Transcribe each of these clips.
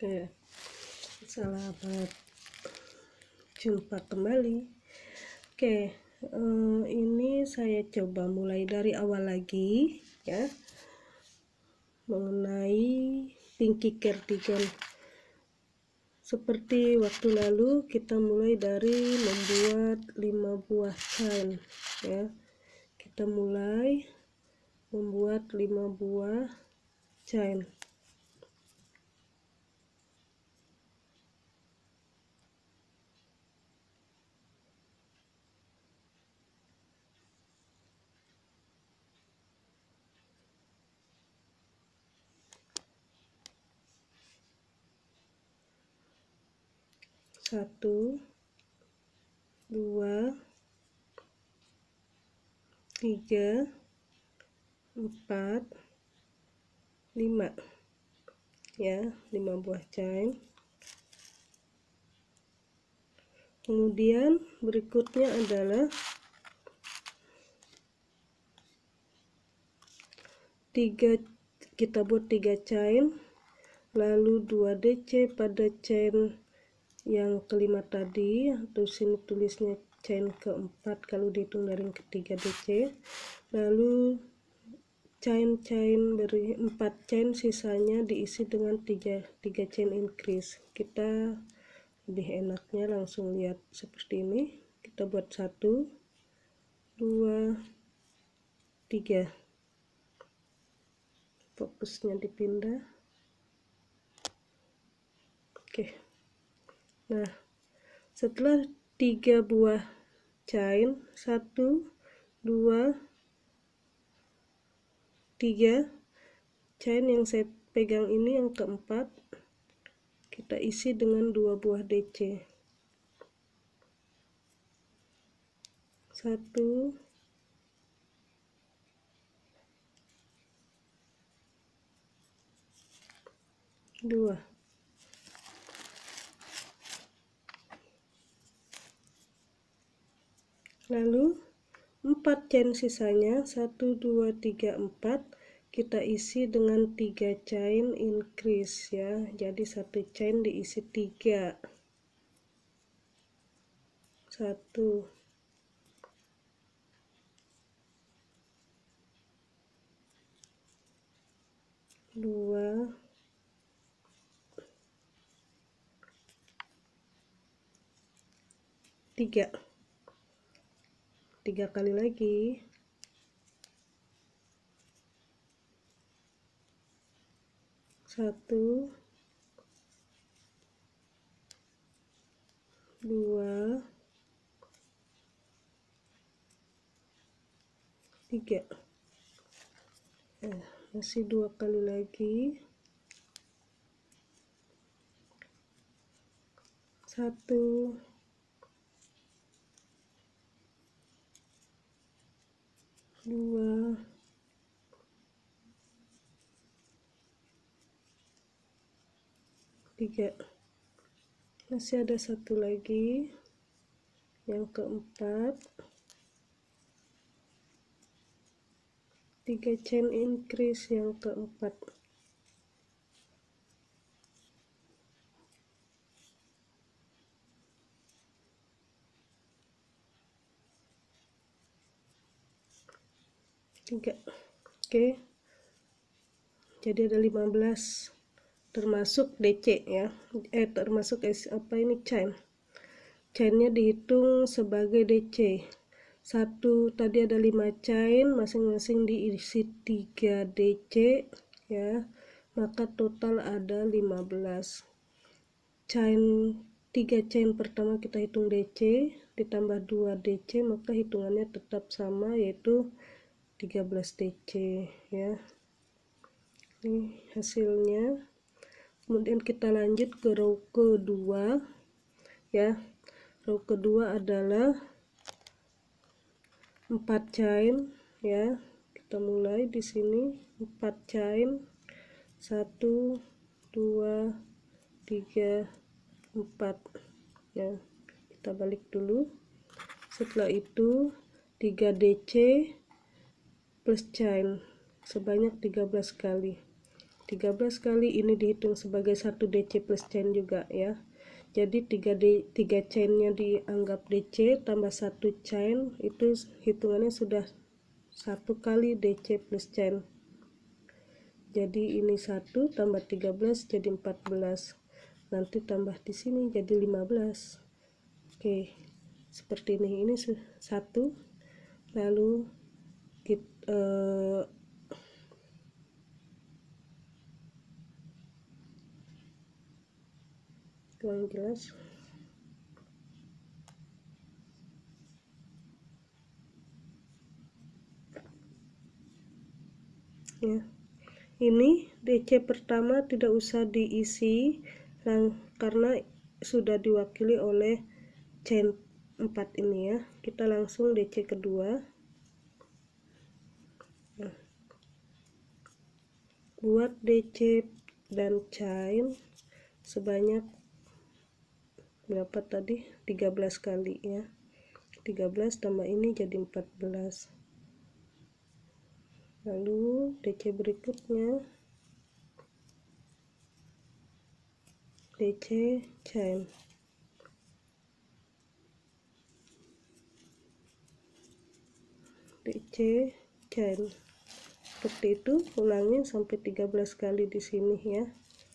Oke, selamat jumpa kembali. Oke, ini saya coba mulai dari awal lagi ya, mengenai pinky cardigan. Seperti waktu lalu kita mulai dari membuat 5 buah chain ya. Kita mulai membuat 5 buah chain. Satu, 2, 3, 4, 5 ya, 5 buah chain. Kemudian berikutnya adalah 3, kita buat 3 chain, lalu 2 DC pada chain yang kelima tadi, atau sini tulisnya chain keempat kalau dihitung dari yang ketiga DC, lalu chain beri 4 chain, sisanya diisi dengan 3 chain increase. Kita lebih enaknya langsung lihat seperti ini. Kita buat 1, 2, 3, fokusnya dipindah. Oke, nah setelah 3 buah chain, 1, 2, 3 chain yang saya pegang ini yang keempat, kita isi dengan 2 buah DC. 1, 2, lalu 4 chain sisanya, 1, 2, 3, 4 kita isi dengan 3 chain increase ya. Jadi 1 chain diisi 3. 1, 2, 3. 3 kali lagi. 1, 2, 3. Masih 2 kali lagi. 1, 2, 3. Masih ada 1 lagi, yang keempat. 3 chain increase yang keempat. Oke, jadi ada 15 termasuk DC ya, termasuk apa ini chainnya dihitung sebagai DC. 1 tadi ada 5 chain, masing-masing diisi 3 DC ya, maka total ada 15 chain. 3 chain pertama kita hitung DC ditambah 2 DC, maka hitungannya tetap sama, yaitu 13 DC ya. Ini hasilnya. Kemudian kita lanjut ke row kedua ya. Row kedua adalah 4 chain ya. Kita mulai di sini 4 chain, 1, 2, 3, 4 ya. Kita balik dulu. Setelah itu 3 DC plus chain sebanyak 13 kali. 13 kali, ini dihitung sebagai 1 DC plus chain juga ya. Jadi 3 chainnya dianggap DC tambah 1 chain, itu hitungannya sudah 1 kali DC plus chain. Jadi ini 1 tambah 13 jadi 14. Nanti tambah di sini jadi 15. Oke, seperti ini. Ini 1. Lalu kita kurang jelas. Ya. Ini DC pertama tidak usah diisi karena sudah diwakili oleh chain 4 ini ya. Kita langsung DC kedua. Nah, buat DC dan chain sebanyak berapa tadi? 13 kali ya. 13 tambah ini jadi 14. Lalu DC berikutnya DC chain. DC chain. Seperti itu, ulangin sampai 13 kali di sini ya.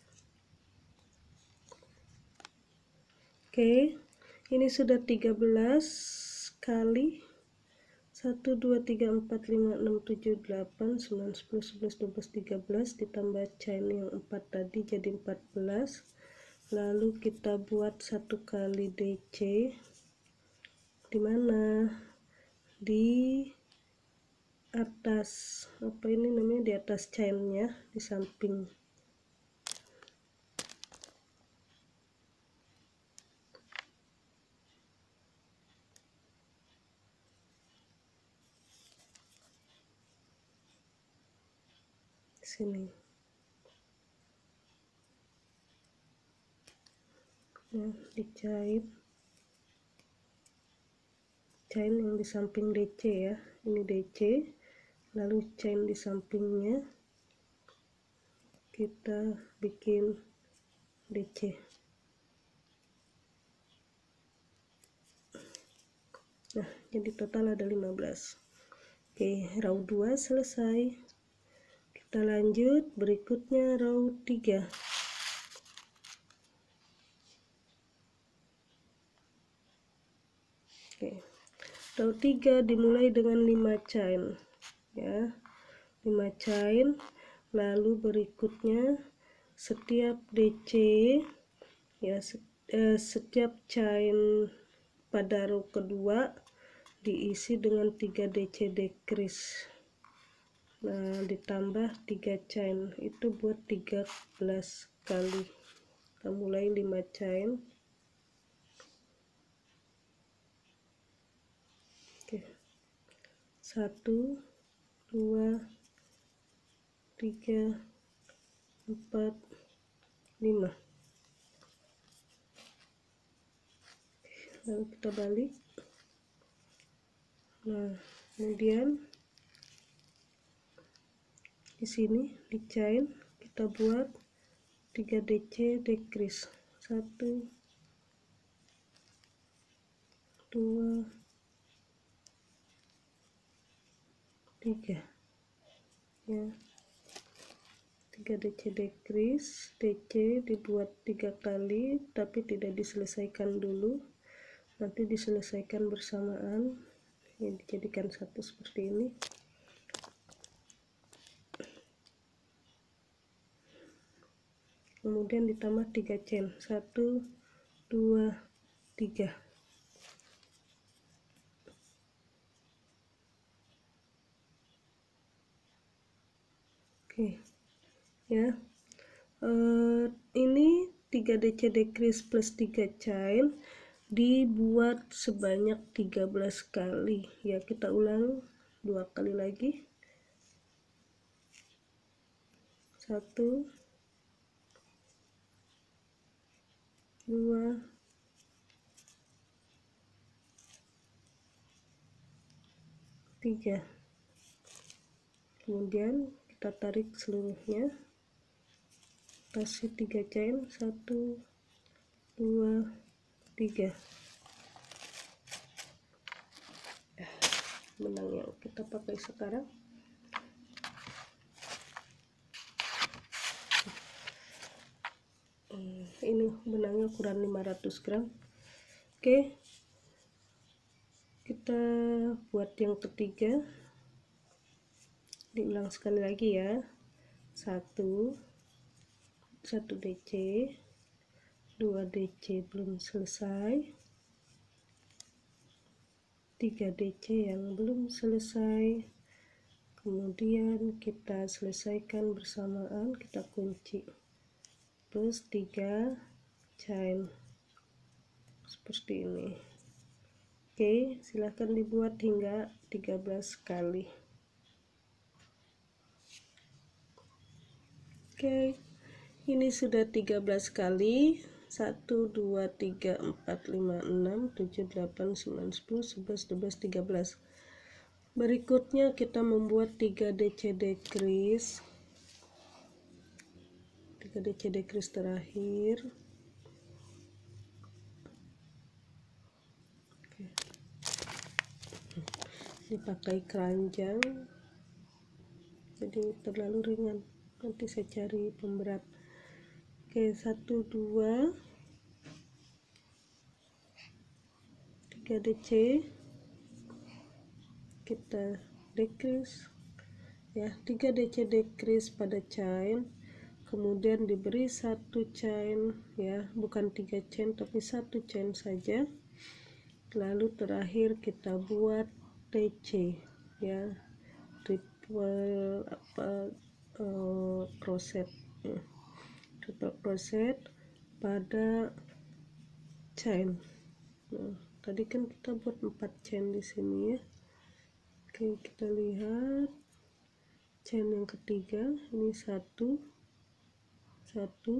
Oke, ini sudah 13 kali. 1 2 3 4 5 6 7 8 9 10 11 12 13 ditambah chain yang 4 tadi jadi 14. Lalu kita buat 1 kali DC di mana? Di atas apa ini namanya, di atas chainnya, di samping. Sini ya, dicait chain yang di samping DC ya. Ini DC, lalu chain di sampingnya kita bikin DC. Nah, jadi total ada 15. Oke, row 2 selesai. Kita lanjut, berikutnya row 3. Oke, row 3 dimulai dengan 5 chain ya, 5 chain. Lalu berikutnya setiap DC ya, setiap chain pada row kedua diisi dengan 3 DC decrease. Nah, ditambah 3 chain itu buat 13 kali. Kita mulai 5 chain. Oke. 1 2 3 4 5. Lalu kita balik. Nah, kemudian di sini di chain kita buat 3 DC decrease. 1 2 3 ya. 3 DC decrease. DC dibuat 3 kali tapi tidak diselesaikan dulu, nanti diselesaikan bersamaan ya, dijadikan satu seperti ini. Kemudian ditambah 3 chain. 1 2 3. Oke ya, ini 3 DC decrease plus 3 chain dibuat sebanyak 13 kali ya. Kita ulang 2 kali lagi. 1 2 3. Kemudian kita tarik seluruhnya. kasih 3 chain, 1 2 3. Benang yang kita pakai sekarang ini benangnya ukuran 500 gram. Oke, kita buat yang ketiga, diulang sekali lagi ya. 1 DC, 2 DC belum selesai, 3 DC yang belum selesai, kemudian kita selesaikan bersamaan, kita kunci, terus 3 chain seperti ini. Oke, silahkan dibuat hingga 13 kali. Oke, ini sudah 13 kali. 1 2 3 4 5 6 7 8 9 10 11 12 13. Berikutnya kita membuat 3 DC decrease, 3 DC decrease terakhir. Oke. Dipakai keranjang, jadi terlalu ringan, nanti saya cari pemberat. Oke, 1 2 3 DC kita decrease ya, 3 DC decrease pada chain, kemudian diberi 1 chain ya, bukan 3 chain tapi 1 chain saja, lalu terakhir kita buat TC ya, triple crochet ya. Triple crochet pada chain. Nah, tadi kan kita buat 4 chain di sini ya. Oke, kita lihat chain yang ketiga, ini 1 2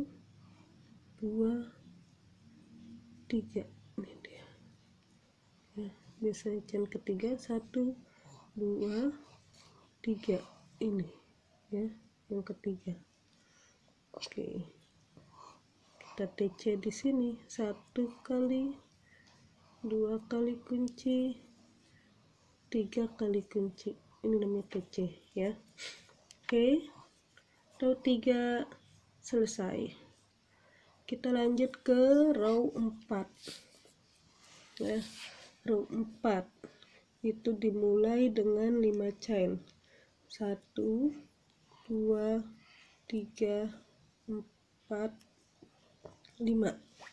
3, ini dia ya, biasanya chain ketiga 1 2 3 ini ya, yang ketiga. Oke, kita TC di sini 1 kali, 2 kali kunci, 3 kali kunci, ini namanya TC ya. Oke, row 3 selesai. Kita lanjut ke row 4 ya. Row 4 itu dimulai dengan 5 chain, 1 2 3 4 5.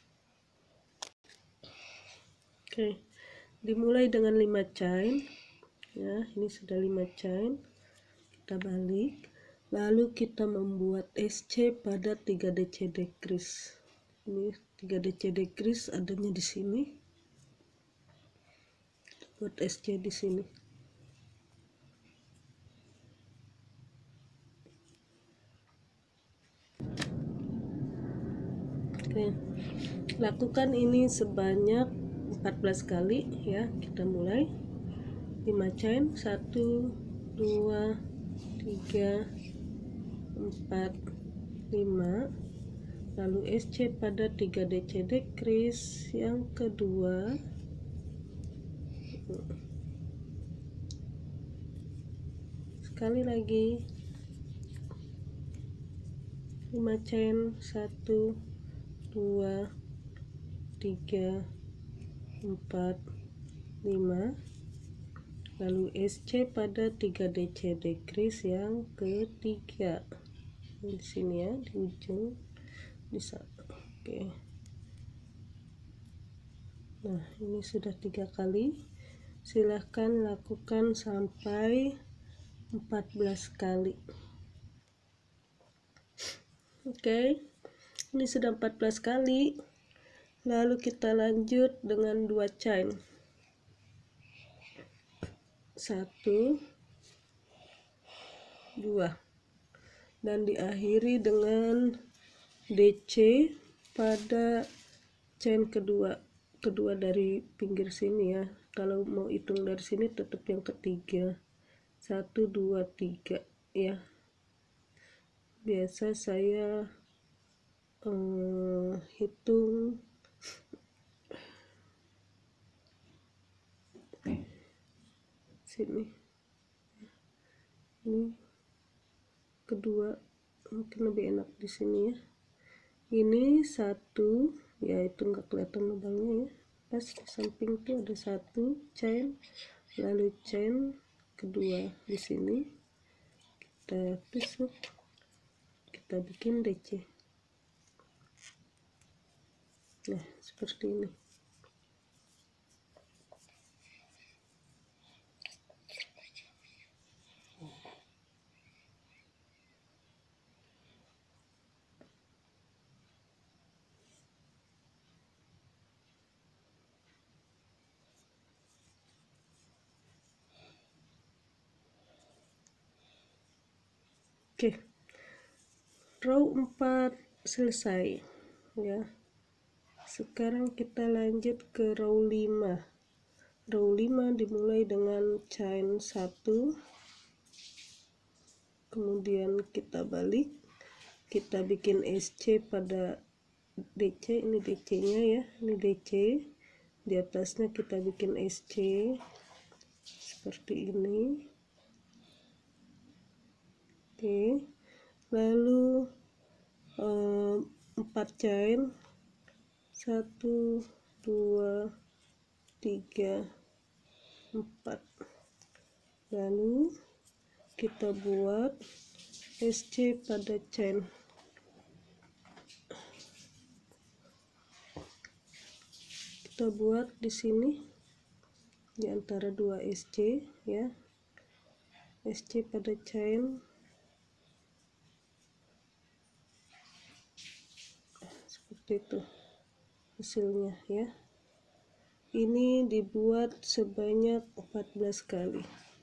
Oke, dimulai dengan 5 chain ya, ini sudah 5 chain, kita balik, lalu kita membuat SC pada 3 DC decrease. Ini 3 DC decrease adanya di sini, buat SC di sini. Oke, lakukan ini sebanyak 14 kali ya. Kita mulai 5 chain, 1 2 3 4 5, lalu SC pada 3 DC decrease yang kedua, sekali lagi 5 chain, 1 2 3 4 5, lalu SC pada 3 DC decrease yang ketiga di sini ya, di ujung di sana. Oke, nah ini sudah 3 kali, silahkan lakukan sampai 14 kali. Oke, ini sudah 14 kali, lalu kita lanjut dengan 2 chain, 1 2, dan diakhiri dengan DC pada chain kedua dari pinggir sini ya. Kalau mau hitung dari sini tetap yang ketiga, 1 2 3 ya. Biasa saya hitung sini, ini kedua mungkin lebih enak di sini ya. Ini satu, ya itu nggak kelihatan lubangnya ya, pas di samping tuh ada satu chain, lalu chain kedua di sini kita tusuk, kita bikin DC. Nah seperti ini. Oke, row 4 selesai ya. Sekarang kita lanjut ke row 5. Row 5 dimulai dengan chain 1, kemudian kita balik, kita bikin SC pada DC. Ini DC nya ya, ini DC, di atasnya kita bikin SC seperti ini. Oke, lalu 4 chain, 1 2 3 4, lalu kita buat SC pada chain. Kita buat di sini di antara dua SC ya, SC pada chain seperti itu hasilnya ya. Ini dibuat sebanyak 14 kali.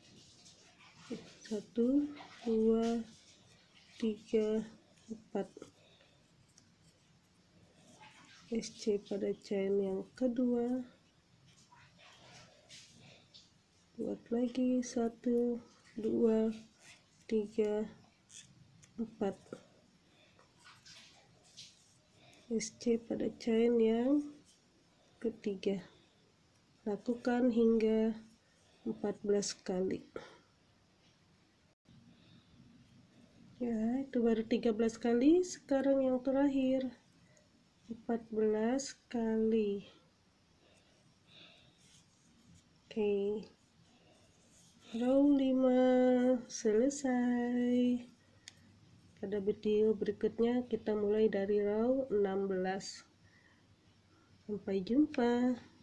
1 2 3 4, SC pada chain yang kedua, buat lagi 1 2 3 4, SC pada chain yang ketiga. Lakukan hingga 14 kali ya. Itu baru 13 kali. Sekarang yang terakhir 14 kali. Oke, row 5 selesai. Pada video berikutnya kita mulai dari row 16. Sampai jumpa.